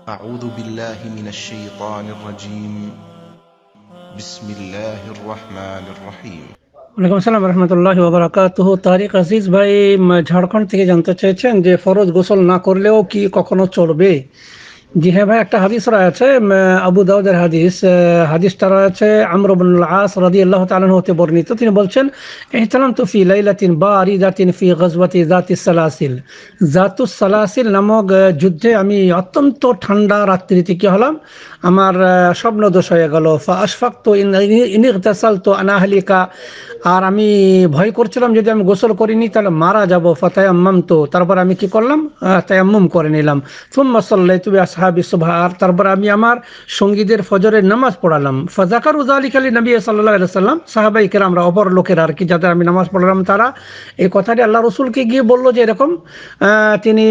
أعوذ بالله من الشيطان الرجيم بسم الله الرحمن الرحيم ওয়ালাইকুম আসসালাম রহমতুল্লাহি ওয়া বারাকাতুহু। তারিক আজিজ ভাই ঝাড়খণ্ড থেকে জানতে চেয়েছেন যে ফরজ গোসল না করলেও কি কখনো চলবে? জি হ্যাঁ ভাই, একটা হাদিস রয়েছে, আবু দাউদের হাদিস। হাদিসটা রয়েছে আমর ইবনুল আস রাদিয়াল্লাহু তাআলা আনহু হতে বর্ণিত। তিনি বলছেন, ইহতালামতু ফি লাইলাতিন বারিদাতিন ফি গাজওয়াতি যাতিস সালাসিল। যাতুস সালাসিল নামক যুদ্ধে আমি অত্যন্ত ঠান্ডা রাত্রিতে কি হলাম, আমার স্বপ্নদোষ হয়ে গেল। ফা আশফাকতু ইন ইগতাসালতু আন আহলিকা, আর আমি ভয় করছিলাম যদি আমি গোসল করিনি তাহলে মারা যাব। ফাতায়াম্মামতু, তারপর আমি কি করলাম, তায়াম্মুম করে নিলাম। সুম্মা সাল্লাইতু বিআসহাবি সুবহা, তারপর আমি আমার সঙ্গীদের ফজরের নামাজ পড়ালাম। ফাযাকারু যালিকা লিনবী সাল্লাল্লাহু আলাইহি ওয়াসাল্লাম, সাহাবায়ে কেরামরা, অপর লোকেরা আর কি, যাদের আমি নামাজ পড়ালাম, তারা এই কথাটি আল্লাহ রাসূলকে গিয়ে বলল যে এরকম তিনি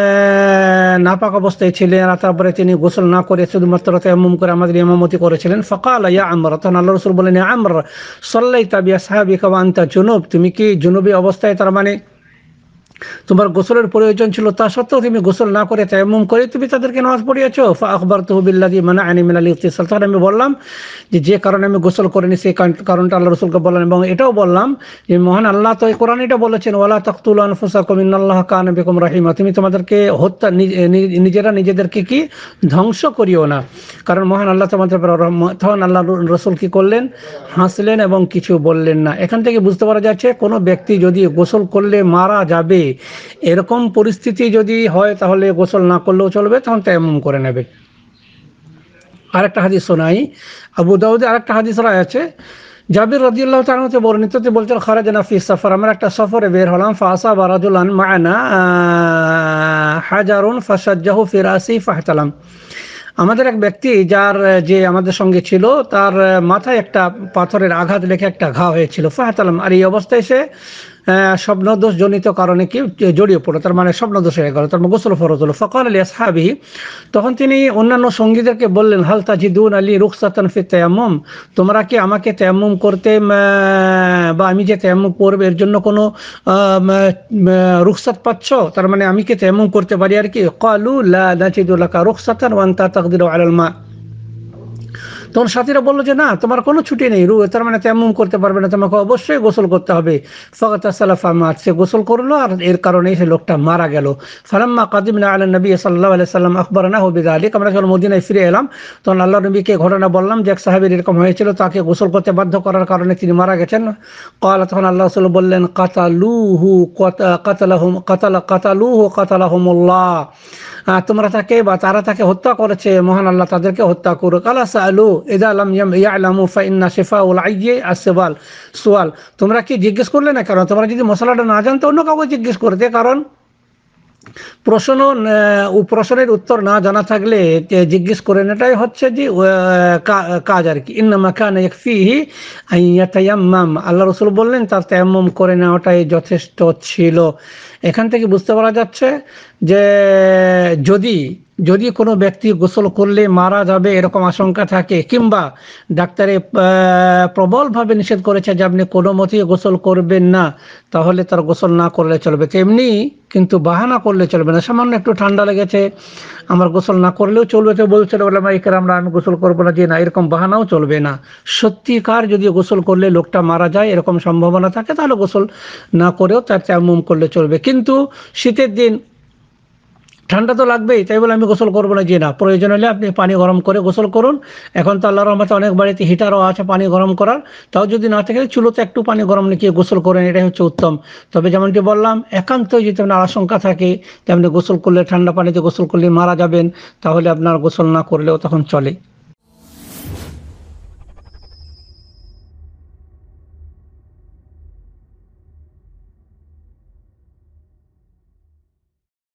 নাপাক অবস্থায় ছিলেন, আর তারপরে তিনি গোসল না করে শুধুমাত্র তায়াম্মুম করে আমাদের ইমামতি করেছিলেন। ফাকালা ইয়া আমর, তখন আল্লাহ রাসূল বললেন, ইয়া আমর সাল্লাইতা বিআসহাবিকা ওয়া আনতা জুনুব, তুমি কি জুনুবী অবস্থায়, তার মানে তোমার গোসলের প্রয়োজন ছিল, তা সত্ত্বেও তুমি গোসল না করে তায়াম্মুম করে তুমি তাদেরকে নামাজ পড়িয়েছো। ফাআখবারতুহু বিল্লাযী মানাআনি মিনাল ইগতিসাল, তখন আমি বললাম যে কারণে আমি গোসল করিনি সেই কারণটা আল্লাহ রাসূলকে বললাম, এবং এটাও বললাম যে মহান আল্লাহ তো এই কোরআনে এটা বলেছেন, ওয়ালা তাকতুলু আনফুসাকুম ইন্নাল্লাহা কানা বিকুম রাহিমা, তুমি তোমাদেরকে হত্যা নিজেরা নিজেদেরকে কি ধ্বংস করিও না, কারণ মহান আল্লাহ তোমাদের উপর রহমত। তখন আল্লাহ রাসূল কি করলেন, হাসলেন এবং কিছু বললেন না। এখান থেকে বুঝতে পারা যাচ্ছে কোনো ব্যক্তি যদি গোসল করলে মারা যাবে এরকম পরিস্থিতি যদি হয় তাহলে গোসল না করলেও চলবে, তখন তায়াম্মুম করে নেবে। আরেকটা হাদিস শোনাই, আবু দাউদে আরেকটা হাদিস রয়েছে, জাবির রাদিয়াল্লাহু তাআলা হতে বর্ণিত, তিনি বলছেন, খারাজনা ফি সফর, আমরা একটা সফরে বের হলাম। ফাসাবা রাজুলান মা'ানা হাজারুন ফাসাজ্জাহু ফি রাসি ফাহতালাম, আমাদের এক ব্যক্তি যার যে আমাদের সঙ্গে ছিল তার মাথায় একটা পাথরের আঘাত লেগে একটা ঘা হয়েছিল। ফাহতালাম, আর এই অবস্থায় সে স্বপ্নদোষ জনিত কারণে কি জড়িয়ে পড়লো, তার মানে স্বপ্নদোষ হয়ে গেল, তার মানে গোসল ফরজ হলো। ফাকাল লি আসহাবিহি, তখন তিনি অন্যান্য সঙ্গীদেরকে বললেন, হাল তাজিদুন আলী রুখসাতান ফি তায়াম্মুম, তোমরা কি আমাকে তায়াম্মুম করতে বা আমি যে তায়াম্মুম করব এর জন্য কোনো রুখসাত পাচ্ছ, তার মানে আমি কি তায়াম্মুম করতে পারি আর কি। ক্বালু লা নাজিদু লাকা রুখসাতান ওয়া আনতা তাকদিরু আলাল মা, তখন সাথীরা বললো যে না, তোমার কোনো ছুটি নেই, তার মানে তায়াম্মুম করতে পারবে না, তোমাকে অবশ্যই গোসল করতে হবে। ফাগাতাসালা ফামাত, সে গোসল করলো আর এর কারণে সে লোকটা মারা গেল। ফালাম্মা কাদিমনা আলা নবী সাল্লাল্লাহু আলাইহি সাল্লাম আখবারনাহু বিযালিক, আমরা যখন মদিনায় ফিরে এলাম তখন আল্লাহর নবীকে ঘটনা বললাম যে এক সাহাবীর এরকম হয়েছিল, তাকে গোসল করতে বাধ্য করার কারণে তিনি মারা গেছেন। ক্বালা, তখন আল্লাহ রাসূল বললেন, কাতালুহু কাতালাহুমুল্লাহ, তোমরা তাকে বা তারা তাকে হত্যা করেছে, মহান আল্লাহ তাদেরকে হত্যা করুক। আলা সাআলু ইযা লাম ইয়ালামু ফা ইন্না শিফাউল আইয়্যি আসওয়াল সুয়াল, তোমরা কি জিজ্ঞেস করলে না, কারণ তোমরা যদি মশলাটা না জানতে অন্য কাউকে জিজ্ঞেস করতে, কারণ প্রশ্নের উত্তর না জানা থাকলে জিজ্ঞেস করে নেটাই হচ্ছে যে কাজ আর কি। ইন্নামা কানা ইয়াকফিহি আন ইয়াতায়াম্মাম, আল্লাহ রাসূল বললেন তার তায়াম্মুম করে নেওয়াটাই যথেষ্ট ছিল। এখান থেকে বুঝতে পারা যাচ্ছে যে যদি কোনো ব্যক্তি গোসল করলে মারা যাবে এরকম আশঙ্কা থাকে, কিংবা ডাক্তারে প্রবলভাবে নিষেধ করেছে যে আপনি কোনো মতেই গোসল করবেন না, তাহলে তার গোসল না করলে চলবে। তেমনি কিন্তু বাহানা করলে চলবে না, সামান্য একটু ঠান্ডা লেগেছে আমার গোসল না করলেও চলবে, তো বলছিল ওলামা ইকরামরা আমি গোসল করবো না, যে না, এরকম বাহানাও চলবে না। সত্যিকার যদি গোসল করলে লোকটা মারা যায় এরকম সম্ভাবনা থাকে, তাহলে গোসল না করেও তার তায়াম্মুম করলে চলবে। কিন্তু শীতের দিন ঠান্ডা তো লাগবেই, তাই বলে আমি গোসল করবো না, যে না, প্রয়োজন হলে আপনি পানি গরম করে গোসল করুন। এখন তো আল্লাহর রহমতে অনেক বাড়িতে হিটারও আছে পানি গরম করার, তাও যদি না থাকে চুলোতে একটু পানি গরম লিখিয়ে গোসল করেন, এটাই হচ্ছে উত্তম। তবে যেমনটি বললাম, একান্তই যদি আপনার আশঙ্কা থাকে যে আপনি গোসল করলে ঠান্ডা পানিতে গোসল করলে মারা যাবেন, তাহলে আপনার গোসল না করলেও তখন চলে।